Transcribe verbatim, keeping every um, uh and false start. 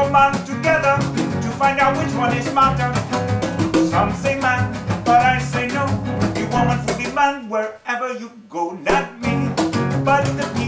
for man together to find out which one is smarter. Some say man, but I say no. The woman for the man wherever you go. Not me, but the people.